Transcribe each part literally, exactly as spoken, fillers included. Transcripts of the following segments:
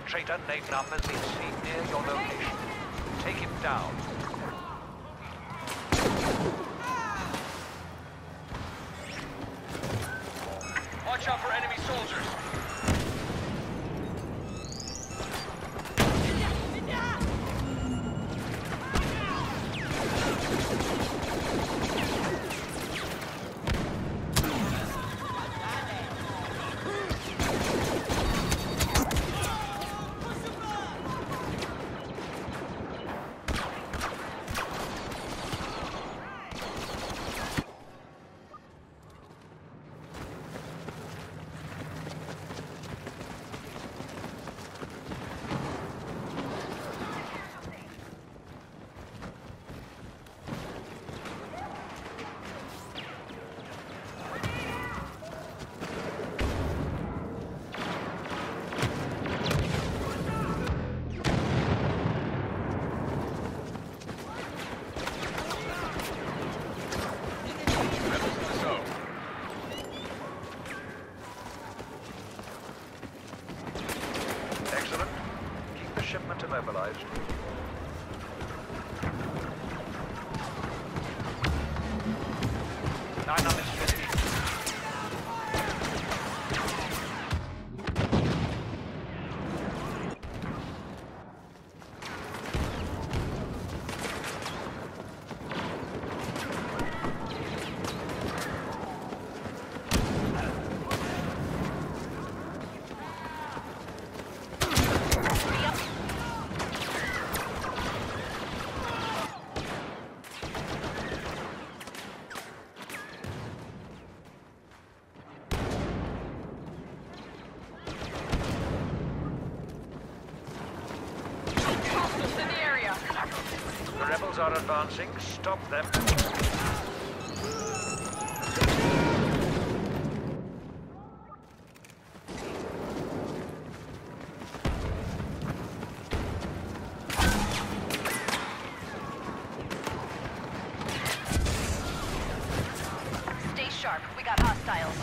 Traitor Nate Numb has been seen near your location. Take him down. Watch out for enemy soldiers. Shipment immobilized. Nine on is finished. The rebels are advancing. Stop them. Stay sharp. We got hostiles.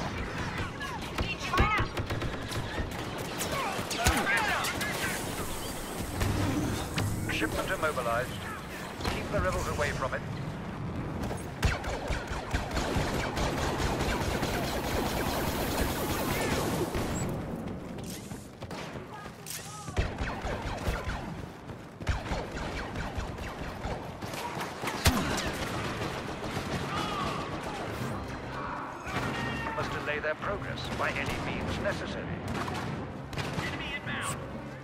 Shipment immobilized. Keep the rebels away from it. You must delay their progress by any means necessary. Enemy inbound.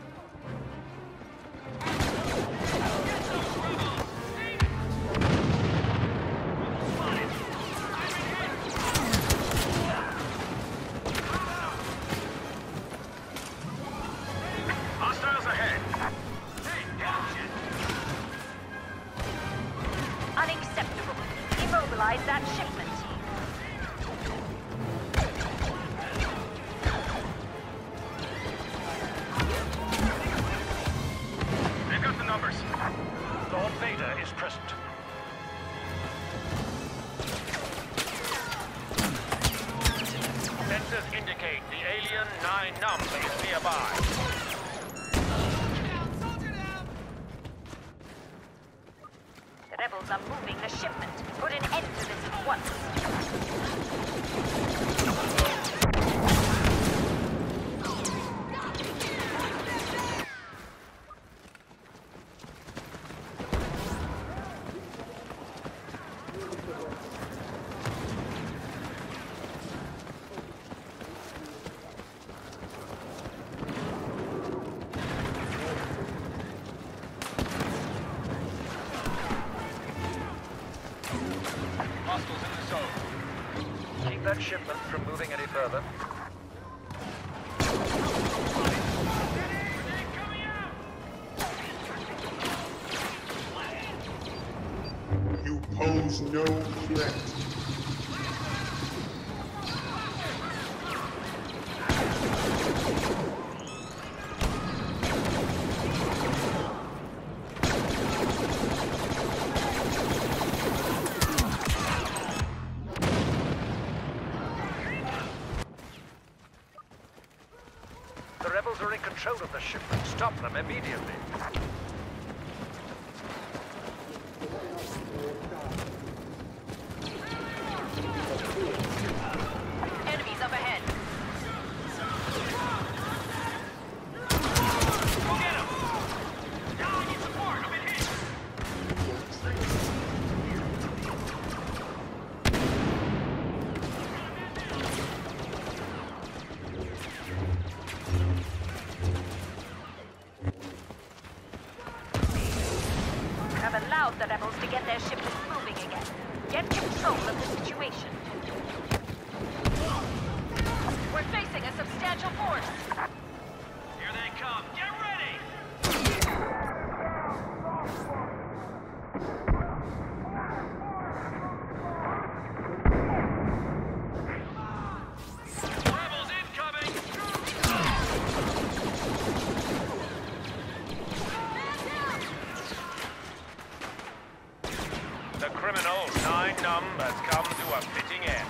Hostiles ahead. Unacceptable. Immobilize that shipment. They've got the numbers. Lord Vader is present. Sensors indicate the alien Nine Numb is nearby. The rebels are moving the shipment. Put an end to this at once. Hostiles in the zone. Keep that shipment from moving any further. You pose no threat. The rebels are in control of the shipment. Stop them immediately. Enemies up ahead. Go get him! Now I need support. I've been hit. Have allowed the rebels to get their shipment moving again. Get control of the situation. We're facing a substantial force. Here they come. Get ready! Rebels incoming! The criminal, Nine Numb, has come to a fitting end.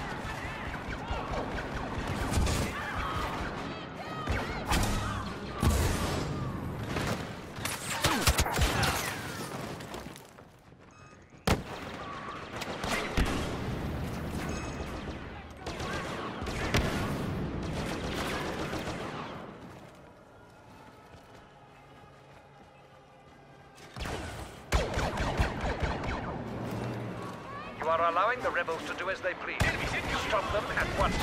You are allowing the rebels to do as they please. Stop them at once.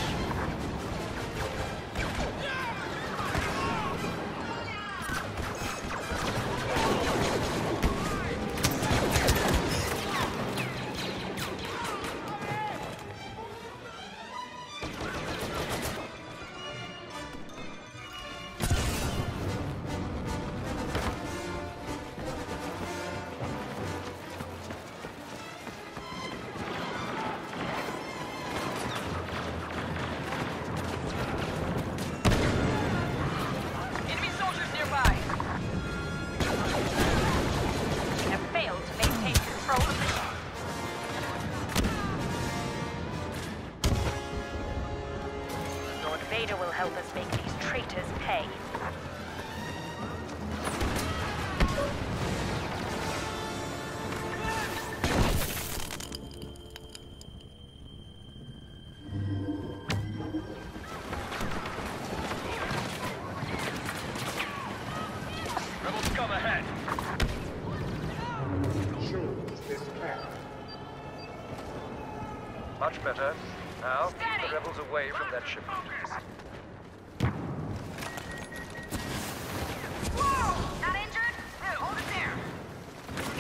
Enemy soldiers nearby. We have failed to maintain control of the ship. Lord Vader will help us make these traitors pay. Rebels come ahead. Choose this path. Much better. Now, keep Steady. the rebels away from that shipment. Whoa! Not injured? Good, hold it there.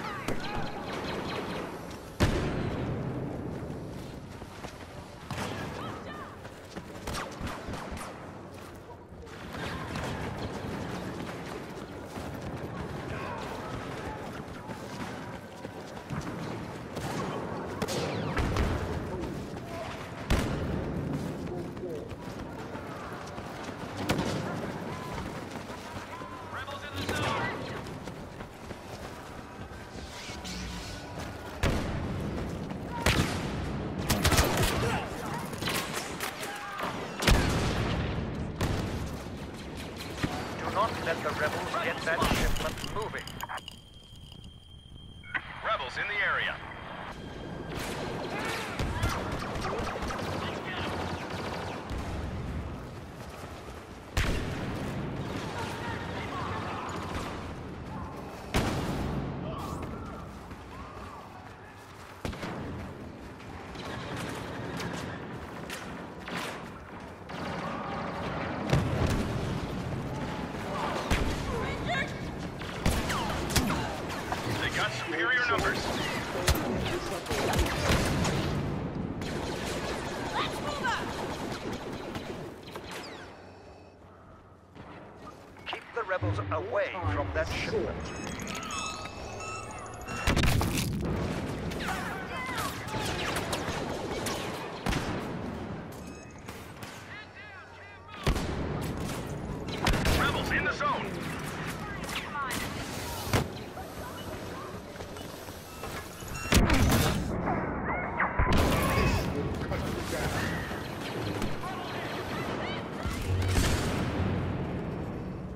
Rebels in the zone. Do not let the rebels get that shipment moving. Rebels in the area. They got superior numbers. Keep the rebels away from that shipment. Rebels in the zone. Cut you down.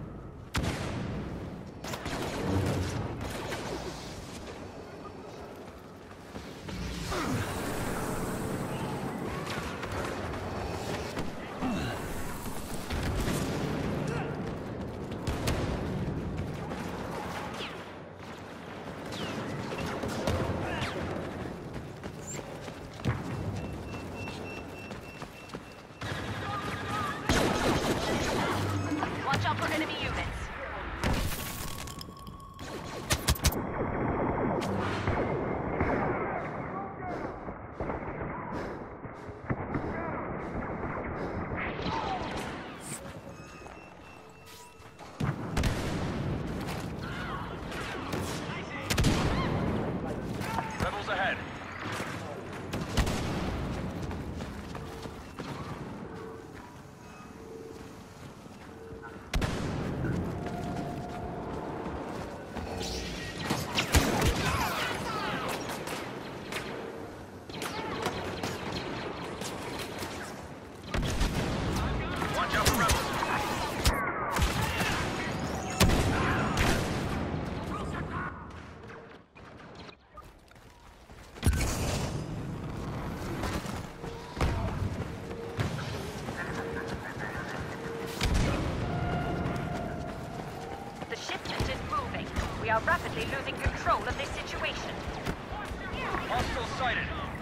are rapidly losing control of this situation. Hostile sighted.